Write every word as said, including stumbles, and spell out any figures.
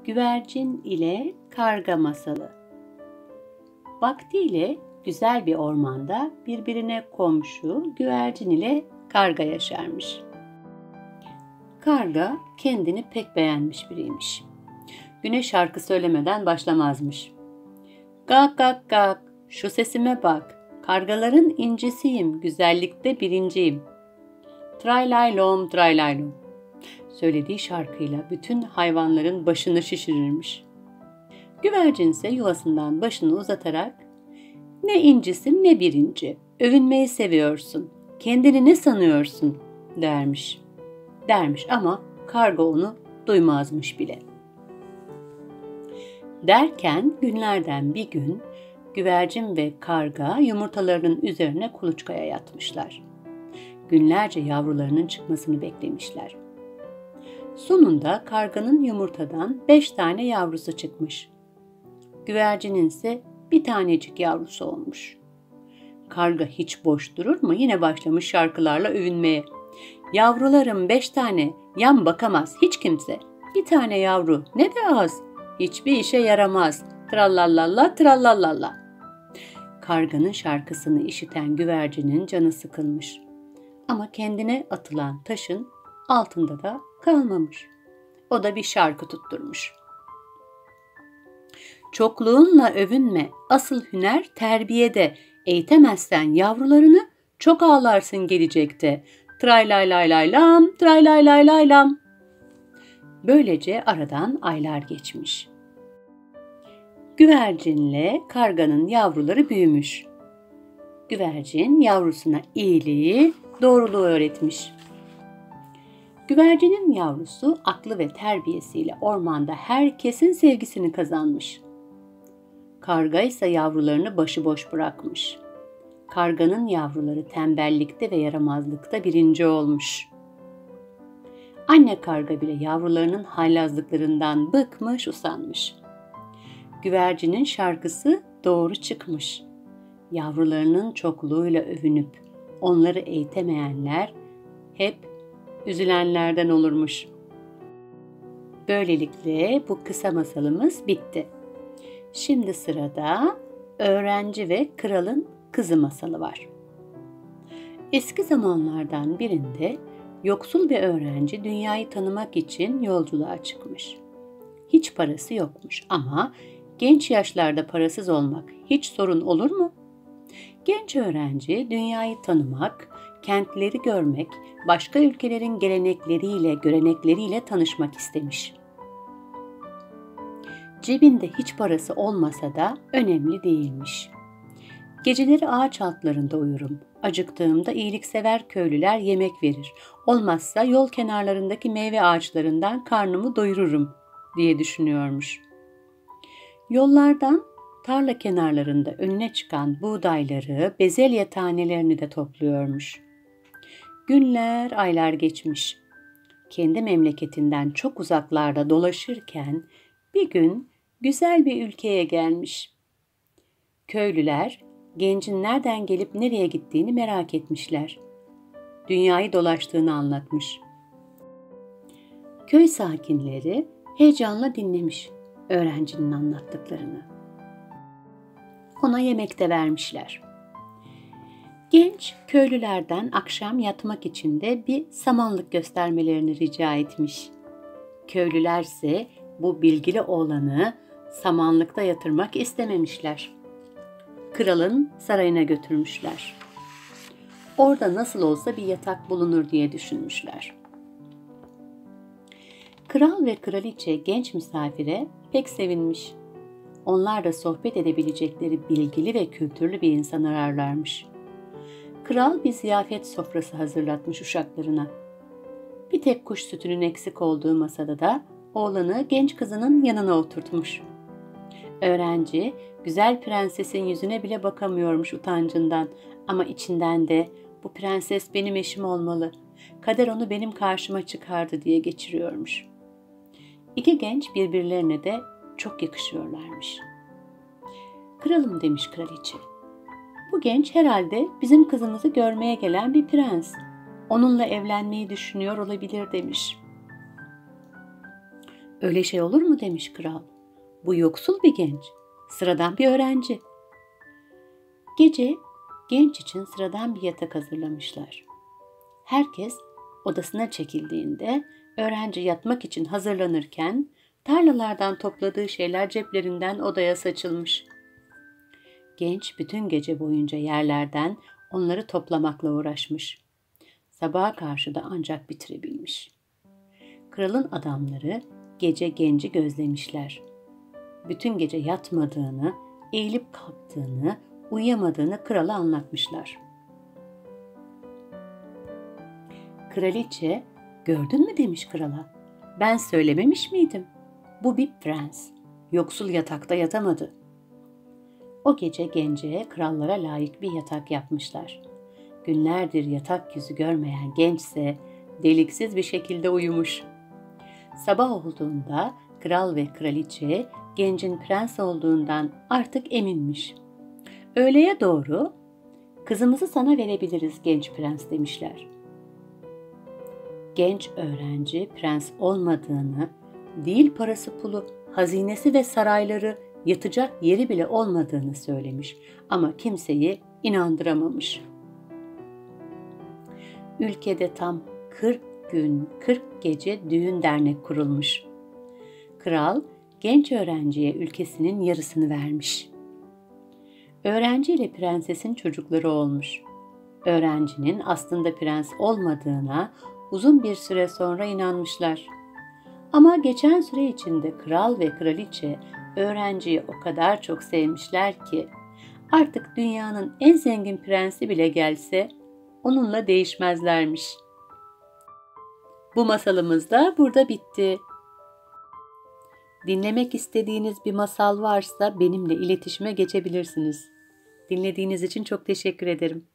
Güvercin ile Karga Masalı. Vaktiyle güzel bir ormanda birbirine komşu güvercin ile karga yaşarmış. Karga kendini pek beğenmiş biriymiş. Güne şarkı söylemeden başlamazmış. Gak gak gak, şu sesime bak, kargaların incisiyim, güzellikte birinciyim. Traylaylom traylaylom. Söylediği şarkıyla bütün hayvanların başını şişirirmiş. Güvercin ise yuvasından başını uzatarak "Ne incisin ne birinci, övünmeyi seviyorsun, kendini ne sanıyorsun?" dermiş. Dermiş ama karga onu duymazmış bile. Derken günlerden bir gün güvercin ve karga yumurtalarının üzerine kuluçkaya yatmışlar. Günlerce yavrularının çıkmasını beklemişler. Sonunda karganın yumurtadan beş tane yavrusu çıkmış. Güvercinin ise bir tanecik yavrusu olmuş. Karga hiç boş durur mu? Yine başlamış şarkılarla övünmeye. Yavrularım beş tane, yan bakamaz hiç kimse. Bir tane yavru ne de az, hiçbir işe yaramaz. Trallallalla trallallalla. Karganın şarkısını işiten güvercinin canı sıkılmış. Ama kendine atılan taşın altında da kalmamış. O da bir şarkı tutturmuş. Çokluğunla övünme, asıl hüner terbiyede. Eğitemezsen yavrularını çok ağlarsın gelecekte. Traylaylaylaylam, traylaylaylaylam. Böylece aradan aylar geçmiş. Güvercinle karganın yavruları büyümüş. Güvercin yavrusuna iyiliği, doğruluğu öğretmiş. Güvercinin yavrusu aklı ve terbiyesiyle ormanda herkesin sevgisini kazanmış. Karga ise yavrularını başıboş bırakmış. Karganın yavruları tembellikte ve yaramazlıkta birinci olmuş. Anne karga bile yavrularının haylazlıklarından bıkmış, usanmış. Güvercinin şarkısı doğru çıkmış. Yavrularının çokluğuyla övünüp onları eğitemeyenler hep üzülenlerden olurmuş. Böylelikle bu kısa masalımız bitti. Şimdi sırada öğrenci ve kralın kızı masalı var. Eski zamanlardan birinde yoksul bir öğrenci dünyayı tanımak için yolculuğa çıkmış. Hiç parası yokmuş ama genç yaşlarda parasız olmak hiç sorun olur mu? Genç öğrenci dünyayı tanımak, kentleri görmek, başka ülkelerin gelenekleriyle, görenekleriyle tanışmak istemiş. Cebinde hiç parası olmasa da önemli değilmiş. Geceleri ağaç altlarında uyurum. Acıktığımda iyiliksever köylüler yemek verir. Olmazsa yol kenarlarındaki meyve ağaçlarından karnımı doyururum diye düşünüyormuş. Yollardan, tarla kenarlarında önüne çıkan buğdayları, bezelye tanelerini de topluyormuş. Günler, aylar geçmiş. Kendi memleketinden çok uzaklarda dolaşırken bir gün güzel bir ülkeye gelmiş. Köylüler gencin nereden gelip nereye gittiğini merak etmişler. Dünyayı dolaştığını anlatmış. Köy sakinleri heyecanla dinlemiş öğrencinin anlattıklarını. Ona yemek de vermişler. Genç köylülerden akşam yatmak için de bir samanlık göstermelerini rica etmiş. Köylülerse bu bilgili oğlanı samanlıkta yatırmak istememişler. Kralın sarayına götürmüşler. Orada nasıl olsa bir yatak bulunur diye düşünmüşler. Kral ve kraliçe genç misafire pek sevinmiş. Onlar da sohbet edebilecekleri bilgili ve kültürlü bir insan ararlarmış. Kral bir ziyafet sofrası hazırlatmış uşaklarına. Bir tek kuş sütünün eksik olduğu masada da oğlanı genç kızının yanına oturtmuş. Öğrenci güzel prensesin yüzüne bile bakamıyormuş utancından ama içinden de bu prenses benim eşim olmalı, kader onu benim karşıma çıkardı diye geçiriyormuş. İki genç birbirlerine de çok yakışıyorlarmış. Kralım demiş kraliçe. Bu genç herhalde bizim kızımızı görmeye gelen bir prens. Onunla evlenmeyi düşünüyor olabilir demiş. Öyle şey olur mu demiş kral. Bu yoksul bir genç, sıradan bir öğrenci. Gece genç için sıradan bir yatak hazırlamışlar. Herkes odasına çekildiğinde öğrenci yatmak için hazırlanırken tarlalardan topladığı şeyler ceplerinden odaya saçılmış. Genç bütün gece boyunca yerlerden onları toplamakla uğraşmış. Sabaha karşı da ancak bitirebilmiş. Kralın adamları gece genci gözlemişler. Bütün gece yatmadığını, eğilip kalktığını, uyuyamadığını krala anlatmışlar. Kraliçe, "Gördün mü?" demiş krala. "Ben söylememiş miydim? Bu bir prens. Yoksul yatakta yatamadı." O gece gence krallara layık bir yatak yapmışlar. Günlerdir yatak yüzü görmeyen gençse deliksiz bir şekilde uyumuş. Sabah olduğunda kral ve kraliçe gencin prens olduğundan artık eminmiş. Öğleye doğru "Kızımızı sana verebiliriz genç prens," demişler. Genç öğrenci prens olmadığını, değil parası pulu, hazinesi ve sarayları, yatacak yeri bile olmadığını söylemiş ama kimseyi inandıramamış. Ülkede tam kırk gün, kırk gece düğün dernek kurulmuş. Kral genç öğrenciye ülkesinin yarısını vermiş. Öğrenci ile prensesin çocukları olmuş. Öğrencinin aslında prens olmadığına uzun bir süre sonra inanmışlar. Ama geçen süre içinde kral ve kraliçe öğrenciyi o kadar çok sevmişler ki artık dünyanın en zengin prensi bile gelse onunla değişmezlermiş. Bu masalımız da burada bitti. Dinlemek istediğiniz bir masal varsa benimle iletişime geçebilirsiniz. Dinlediğiniz için çok teşekkür ederim.